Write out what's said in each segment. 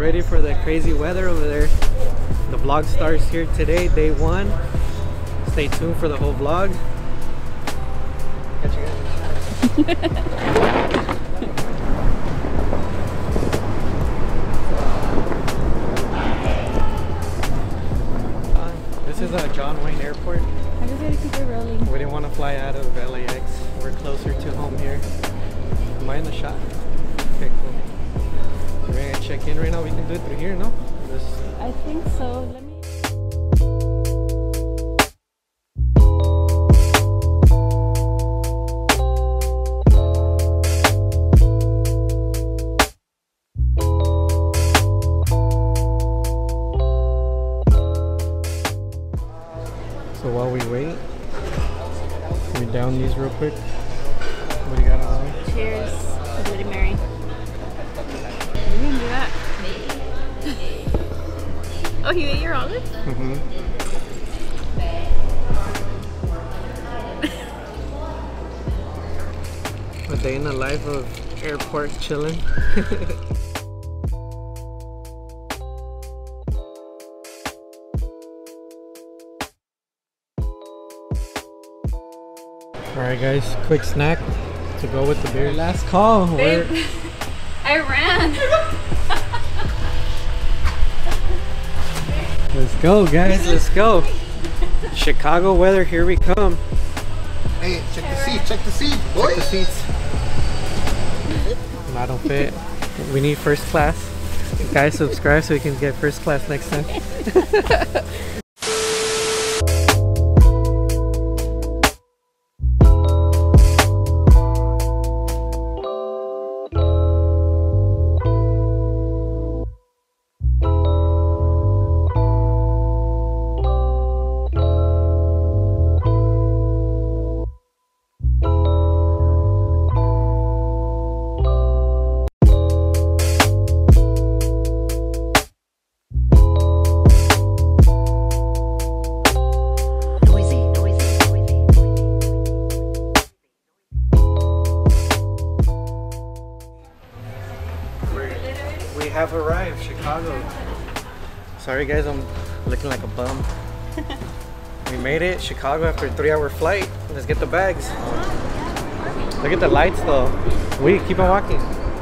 ready for the crazy weather over there. The vlog starts here today, day 1. Stay tuned for the whole vlog. Catch you guys in This is John Wayne Airport. I just gotta keep it rolling. We didn't want to fly out of LAX. We're closer to home here. Am I in the shot? Okay, cool. We're gonna check in right now. We can do it through here, no? I think so. Let me. So while we wait, can we down these real quick? What do you got on there? Cheers to Bloody Mary. You can do that. Oh, you ate your olive? Mm-hmm. A day in the life of airport chilling. Alright guys, quick snack to go with the beer. Last call. Babe, I ran. Let's go guys, let's go. Chicago weather, here we come. Hey, check the seat, check the seat. Check the seats. I don't fit. We need first class. Guys, subscribe so we can get first class next time. We have arrived, Chicago. Sorry guys, I'm looking like a bum. We made it, Chicago, after a 3-hour flight. Let's get the bags. Look at the lights though. We keep on walking.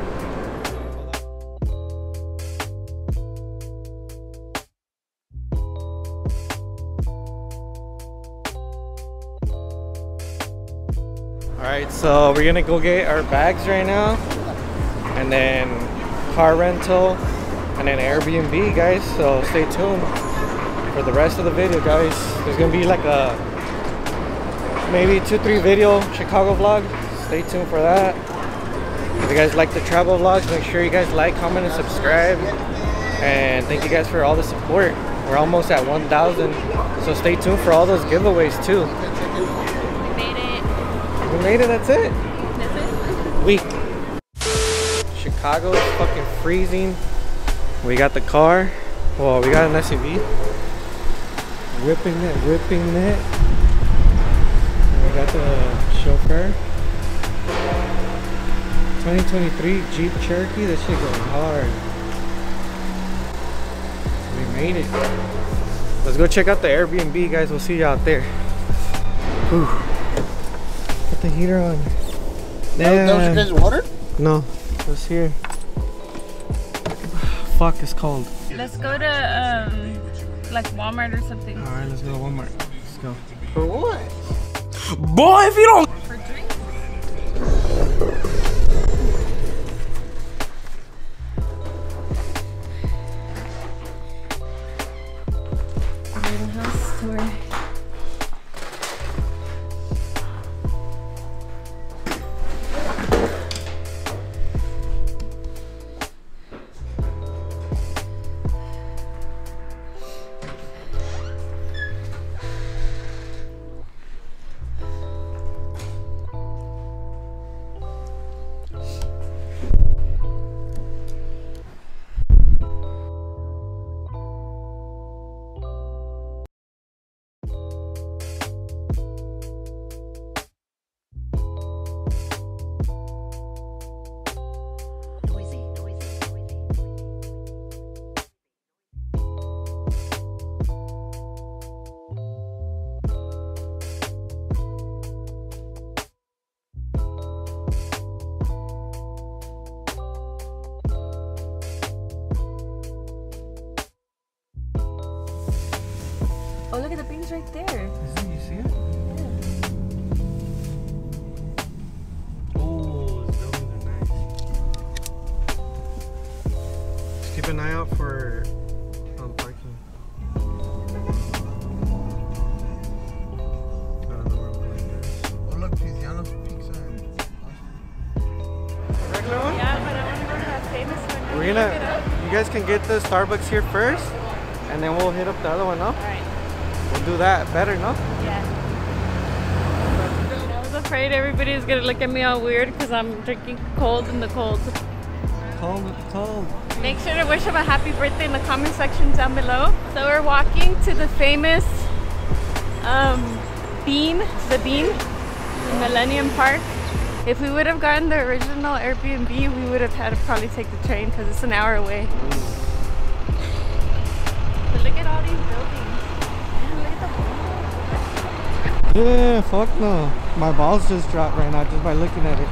Alright, so we're gonna go get our bags right now. And then car rental and then Airbnb, guys, so stay tuned for the rest of the video, guys. There's gonna be like a maybe 2-3 video Chicago vlog. Stay tuned for that. If you guys like the travel vlogs, make sure you guys like, comment, and subscribe. And thank you guys for all the support. We're almost at 1,000, so stay tuned for all those giveaways too. We made it. We made it. That's it. That's it. We Chicago is fucking freezing. We got the car. Well, we got an SUV. Whipping it. And we got the chauffeur. 2023 Jeep Cherokee. This shit goes hard. We made it. Let's go check out the Airbnb, guys. We'll see you out there. Whew. Put the heater on. That was your guys' water? No. What's here? Fuck, it's cold. Let's go to like Walmart or something. Alright, let's go to Walmart. Let's go. For what? Boy, if you don't. For drinks. House tour. Oh, look at the beans right there. Is it? You see it? Oh, those buildings are nice. Just keep an eye out for parking. I don't know where I'm going there. Oh, look, Tiziano's Pizza. Regular one? Yeah, but I want to go to that famous one. We're gonna, you guys can get the Starbucks here first, and then we'll hit up the other one, no? Alright. We'll do that better, no? Yeah. I was afraid everybody was gonna look at me all weird because I'm drinking cold in the cold. Cold. Make sure to wish him a happy birthday in the comment section down below. So we're walking to the famous Bean in Millennium Park. If we would have gotten the original Airbnb, we would have had to probably take the train because it's an hour away. But look at all these buildings. Man, look at the balls. Yeah, fuck no. My balls just dropped right now just by looking at it.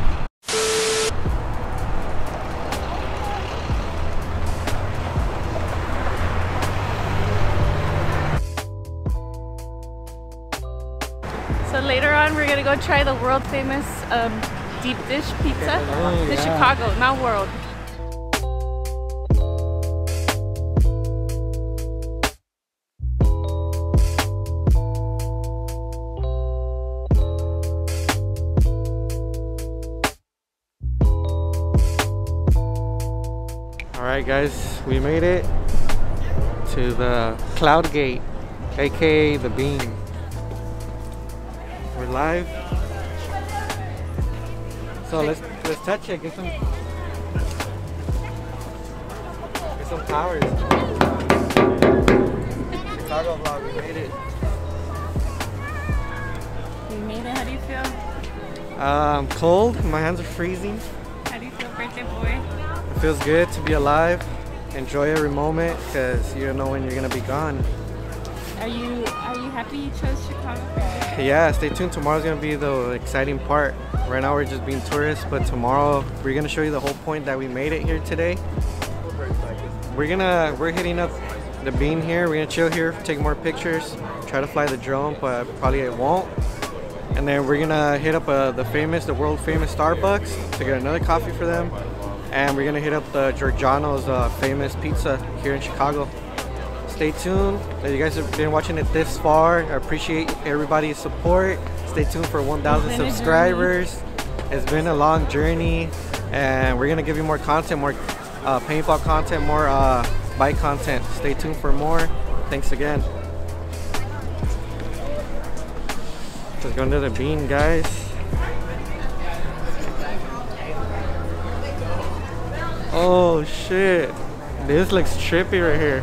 So later on, we're gonna go try the world famous deep dish pizza. Oh, The yeah. Chicago, not world. Alright guys, we made it to the Cloud Gate, aka the Bean. We're live. So let's touch it, get some towers. Chicago vlog, we made it. We made it. How do you feel? Cold, my hands are freezing. How do you feel, birthday boy? It feels good to be alive. Enjoy every moment because you don't know when you're gonna be gone. Are you happy you chose Chicago for your birthday? Yeah, stay tuned. Tomorrow's gonna be the exciting part. Right now we're just being tourists, but tomorrow we're gonna show you the whole point that we made it here today. We're hitting up the Bean here. We're gonna chill here, take more pictures, try to fly the drone, but probably it won't. And then we're gonna hit up the world famous Starbucks to get another coffee for them. And we're gonna hit up the Giorgiano's famous pizza here in Chicago. Stay tuned. If you guys have been watching it this far, I appreciate everybody's support. Stay tuned for 1,000 subscribers. It's been a long journey, and we're gonna give you more content, more paintball content, more bike content. Stay tuned for more. Thanks again. Let's go into the Bean, guys. Oh shit, this looks trippy right here.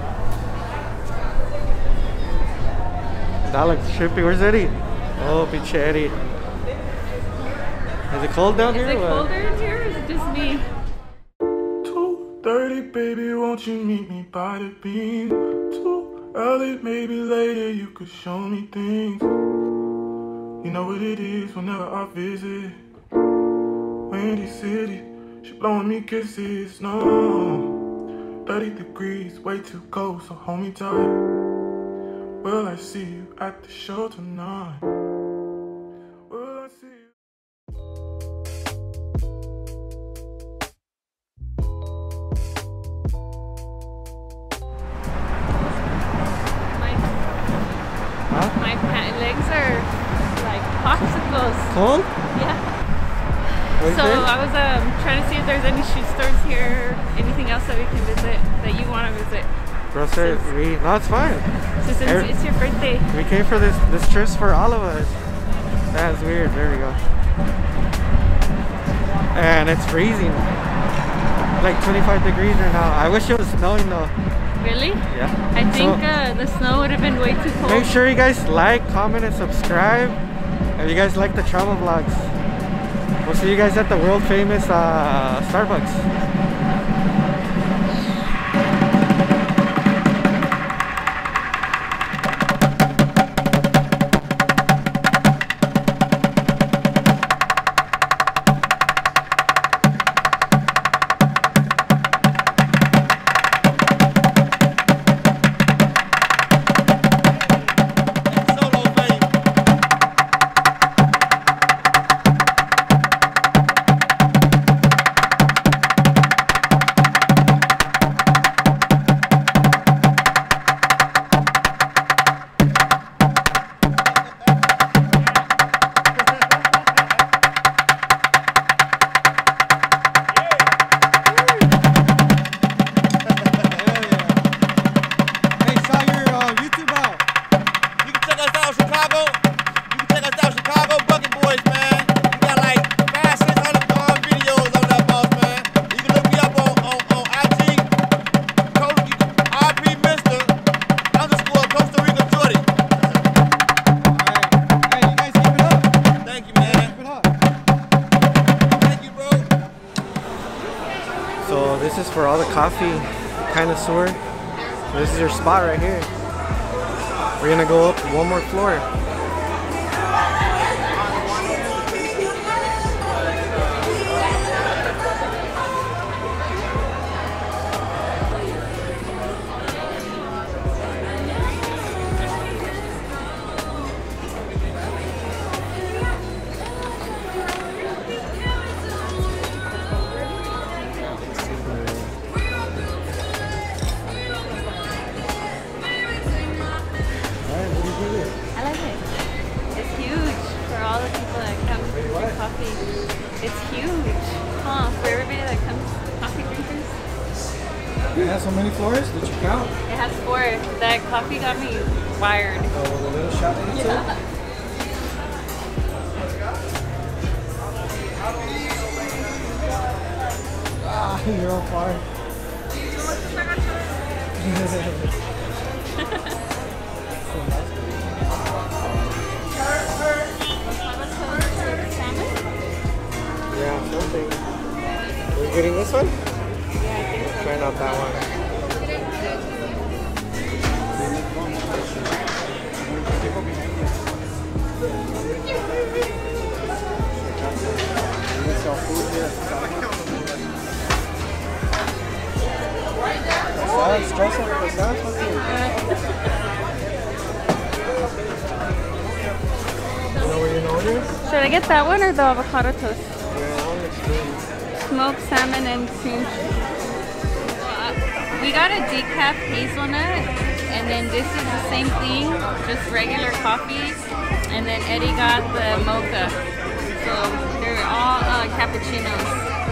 That looks trippy. Where's Eddie? Oh, bitch, Eddie. Is it cold down here? Is it colder in here or is it just me? 2:30, baby, won't you meet me by the Bean? Too early, maybe later, you could show me things. You know what it is whenever I visit Windy City, she blowing me kisses, no 30 degrees, way too cold, so hold me tight. Will I see you at the show tonight? Will I see you? My legs are like popsicles. Cold? Yeah. What is So it? I was trying to see if there's any shoe stores here, anything else that we can visit that you want to visit. Bro said no, it's fine. So since it's your birthday. We came for this trip for all of us. That's weird. There we go. And it's freezing. Like 25 degrees right now. I wish it was snowing though. Really? Yeah. I think So, the snow would have been way too cold. make sure you guys like, comment, and subscribe. If you guys like the travel vlogs. We'll see you guys at the world famous Starbucks. This is for all the coffee connoisseur. This is your spot right here. We're gonna go up one more floor. It's huge, huh? For everybody that comes, coffee drinkers. It has so many floors? Did you count? It has 4. That coffee got me wired. Oh, the little shop that you took? Ah, you're on fire. Yeah, something. We're getting this one? Yeah, I think so. Try not that one. Should I get that one or the avocado toast? Yeah, one looks good. Smoked salmon and cream cheese. We got a decaf hazelnut, and then this is the same thing, just regular coffee. And then Eddie got the mocha. So they're all cappuccinos.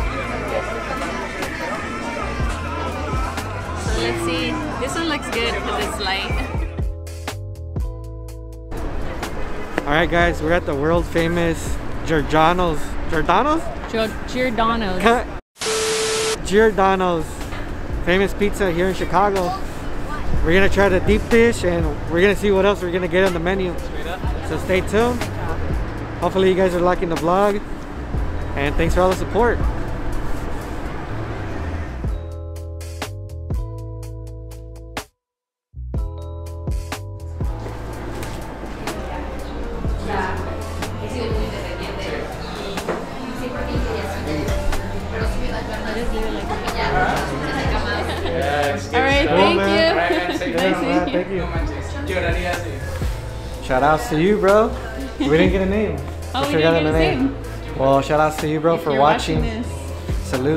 So let's see. This one looks good because it's light. Alright guys, we're at the world famous Giordano's. Giordano's? Giordano's. Giordano's famous pizza here in Chicago. We're gonna try the deep dish and we're gonna see what else we're gonna get on the menu. So stay tuned. Hopefully you guys are liking the vlog. And thanks for all the support. Alright, thank you. Thank you. Shout outs to you, bro. We didn't get a name. Oh, we Sure didn't got get a his name. Well, shout outs to you, bro, for You're watching. this. Salute.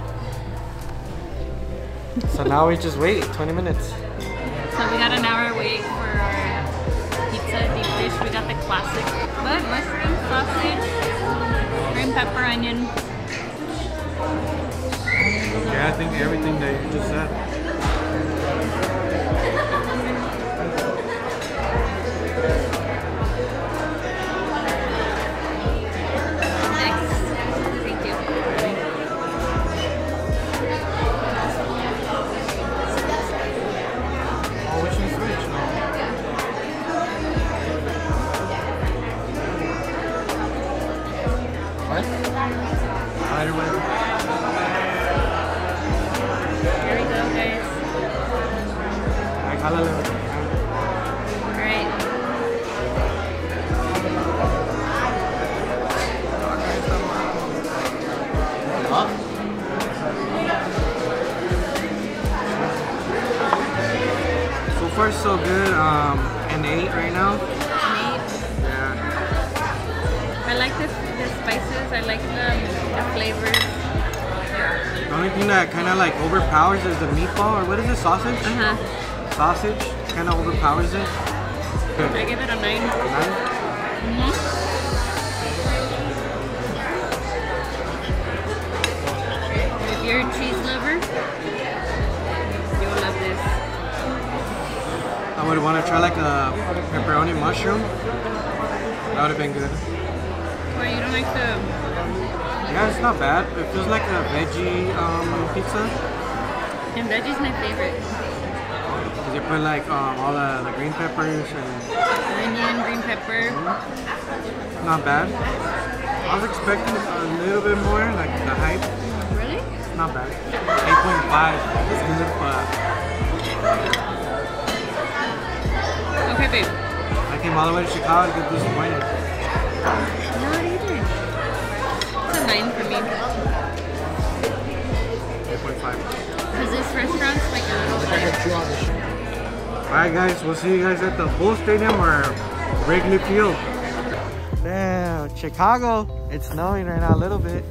So now we just wait 20 minutes. So we got an hour wait for our pizza deep dish. We got the classic bud, mushroom, sausage, green pepper, onion. Yeah, I think everything that you just said. Next. Thank you. Oh, we should switch. What? Either way. Here we go, guys. Alright. So far so good. An 8 right now. Yeah. I like the spices. I like the flavors. The only thing that kind of like overpowers is the meatball, or what is it, sausage? Sausage kind of overpowers it. Good. I give it a 9. 9? If you're a cheese lover, you'll love this. I would want to try like a pepperoni mushroom. That would have been good. Or you don't like the... Yeah, it's not bad. It feels like a veggie pizza. And veggie's my favorite. Cause you put like all the green peppers and Onion, green pepper. not bad. I was expecting a little bit more, like the hype. Really? Not bad. 8.5. It's good, but Okay, babe. I came all the way to Chicago to get disappointed. Not either. It's a 9 for me. 8.5. Because this restaurant's like a little bit. Alright guys, we'll see you guys at the Bull Stadium or Wrigley Field. Damn, Chicago. It's snowing right now a little bit.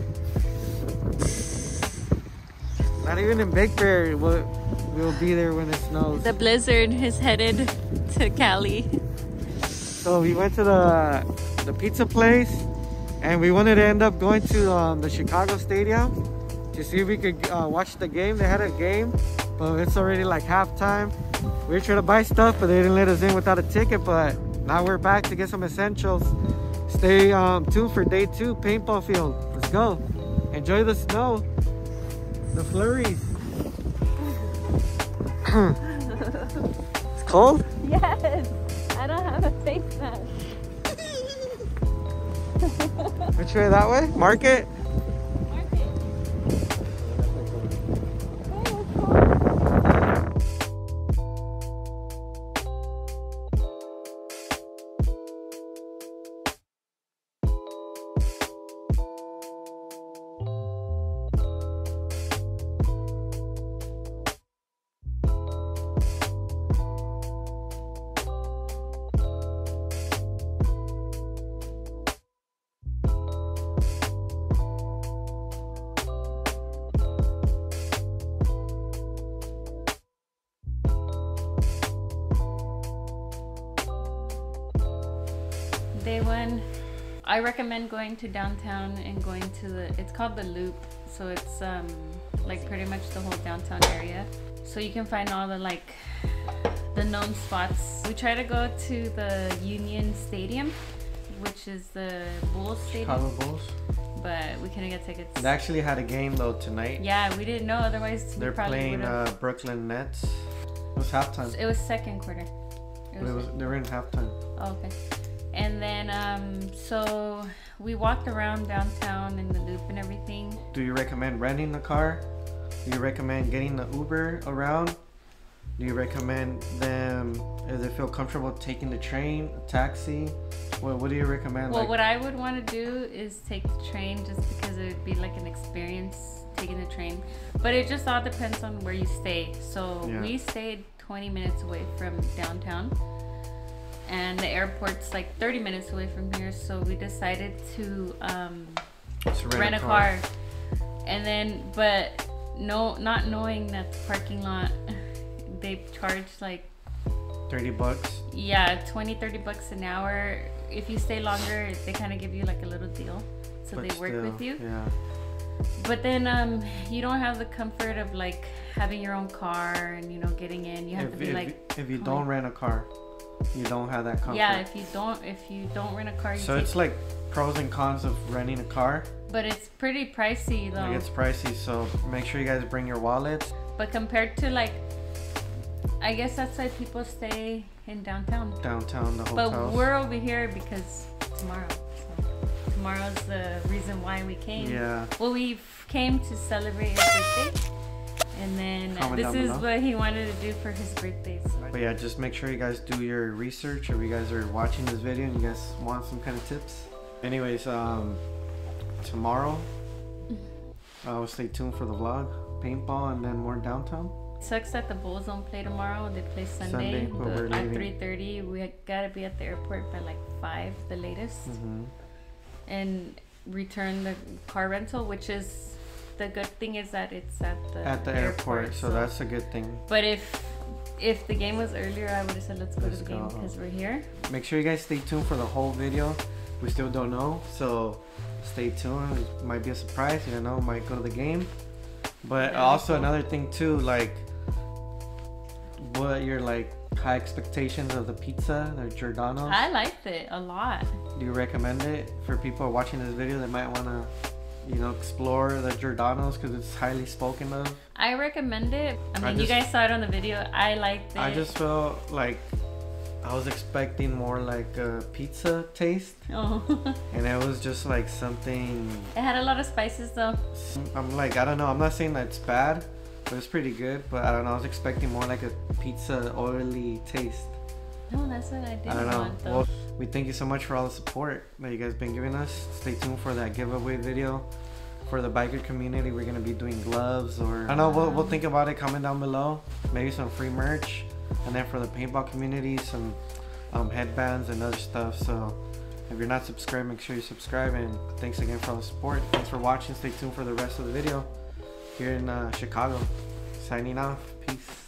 Not even in Big Bear we'll be there when it snows. The blizzard is headed to Cali. So we went to the pizza place and we wanted to end up going to the Chicago Stadium to see if we could watch the game. They had a game, but it's already like halftime. We were trying to buy stuff, but they didn't let us in without a ticket. But now we're back to get some essentials. Stay tuned for day 2, paintball field. Let's go. Enjoy the snow, the flurries. It's cold? Yes! I don't have a face mask. Which way, that way? Market? Day 1, I recommend going to downtown and going to it's called the Loop. So it's like pretty much the whole downtown area. So you can find all the the known spots. We try to go to the Union Stadium, which is the Bulls Stadium. Chicago Bulls. But we couldn't get tickets. They actually had a game though tonight. Yeah, we didn't know, otherwise They're we probably playing would've. Brooklyn Nets. It was halftime. It was second quarter. They were in halftime. Oh, okay. And then so we walked around downtown in the Loop and everything. Do you recommend renting a car? Do you recommend getting the Uber around? Do you recommend them if they feel comfortable taking the train, a taxi? What do you recommend? Well, what I would want to do is take the train, just because it would be like an experience taking the train. But it just all depends on where you stay. So Yeah. we stayed 20 minutes away from downtown, and the airport's like 30 minutes away from here. So we decided to rent a car. And then, but not knowing that the parking lot, they charge like $30. yeah, 20-30 bucks an hour. If you stay longer, they kind of give you like a little deal, so But they work still, with you. Yeah. But then you don't have the comfort of like having your own car and getting in. You have to be if you don't rent a car, you don't have that comfort. yeah, if you don't rent a car, So it's like pros and cons of renting a car. but it's pretty pricey though. Like it's pricey, so make sure you guys bring your wallets. But compared to like, I guess that's why people stay in downtown. Downtown, the But hotels. we're over here because tomorrow. So tomorrow's the reason why we came. Yeah. Well, we came to celebrate his birthday, and then Comment this down is below. what he wanted to do for his birthday. So. But yeah, just make sure you guys do your research if you guys are watching this video and you guys want some kind of tips. Anyways, tomorrow, stay tuned for the vlog, paintball, and then more downtown. Sucks that the Bulls don't play tomorrow. They play Sunday, but we're at leaving. 3:30. We gotta be at the airport by like 5, the latest, and return the car rental. Which is the good thing is that it's at the airport, so that's a good thing. But if the game was earlier, I would have said let's go to the game go. because we're here. Make sure you guys stay tuned for the whole video. We still don't know, so stay tuned. It might be a surprise. You don't know, might go to the game. But Yeah, also cool. another thing too, like what your like high expectations of the pizza, the Giordano's. I liked it a lot. Do you recommend it for people watching this video that might want to, explore the Giordano's because it's highly spoken of? I recommend it. I mean, I you just- guys saw it on the video. I liked it. I just feel like I was expecting more like a pizza taste, Oh. and it was just like something. It had a lot of spices though. I'm like, I don't know. I'm not saying that it's bad, but it's pretty good. But I don't know. I was expecting more like a pizza oily taste. No, that's what I I didn't don't know. want though. Well, we thank you so much for all the support that you guys been giving us. Stay tuned for that giveaway video. For the biker community, we're gonna be doing gloves, or I don't know, we'll think about it. Comment down below. Maybe some free merch, and then for the paintball community, some headbands and other stuff. So if you're not subscribed, make sure you subscribe. And thanks again for all the support. Thanks for watching. Stay tuned for the rest of the video here in Chicago. Signing off. Peace.